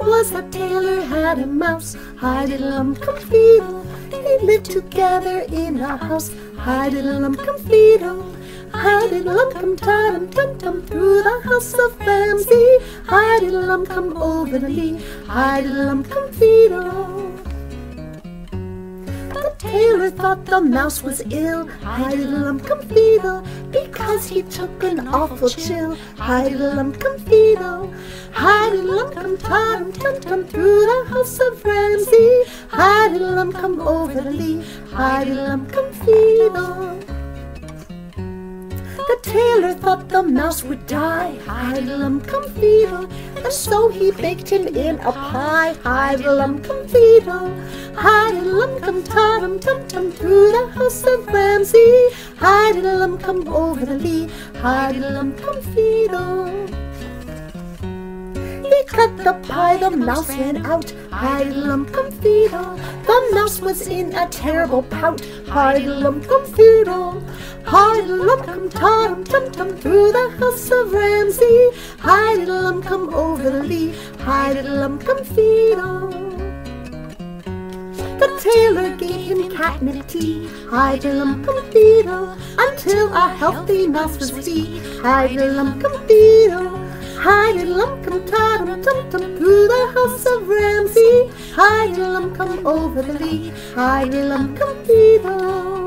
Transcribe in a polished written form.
was a tailor had a mouse, Hi-diddle-um-cum-fiddle. They lived together in a house, Hi-diddle-um-cum-fiddle. Hi-diddle-um-cum-ta-dum-tum-tum, through the house of Ramsey. Hi-diddle-um-cum over the lea, Hi-diddle-um-cum-fiddle. The tailor thought the mouse was ill, Hi-diddle-um-cum-fiddle, because he took an awful chill, Hi-diddle-um-cum-fiddle. Hi-diddle-um-cum-ta-dum-tum-tum, through the house of Ramsey. Hi-diddle-um-cum over the lea, Hi-diddle-um-cum-fiddle. The tailor thought the mouse would die, Hi-diddle-um-cum-fiddle, and so he baked him in a pie, Hi-diddle-um-cum-fiddle. Hi-diddle-um-cum-ta-dum-tum-tum, through the house of Ramsey. Hi-diddle-um-cum over the lea, Hi-diddle-um-cum-fiddle. He cut the pie, the mouse ran out, Hi-diddle-um-cum-fiddle. The mouse was in a terrible pout, Hi-diddle-um-cum-fiddle. Hi-diddle-um-cum-ta-dum-tum-tum, through the house of Ramsey. Hi-diddle-um-cum over the lea, Hi-diddle-um-cum-fiddle. The tailor gave him catnip tea, Hi-diddle-um-cum-fiddle, until a healthy mouse was free, Hi-diddle-um-cum-fiddle. Hi-diddle-um-cum-ta-dum-tum-tum, through the house of Ramsey. Hi-diddle-um-cum over the lea, Hi-diddle-um-cum-fiddle.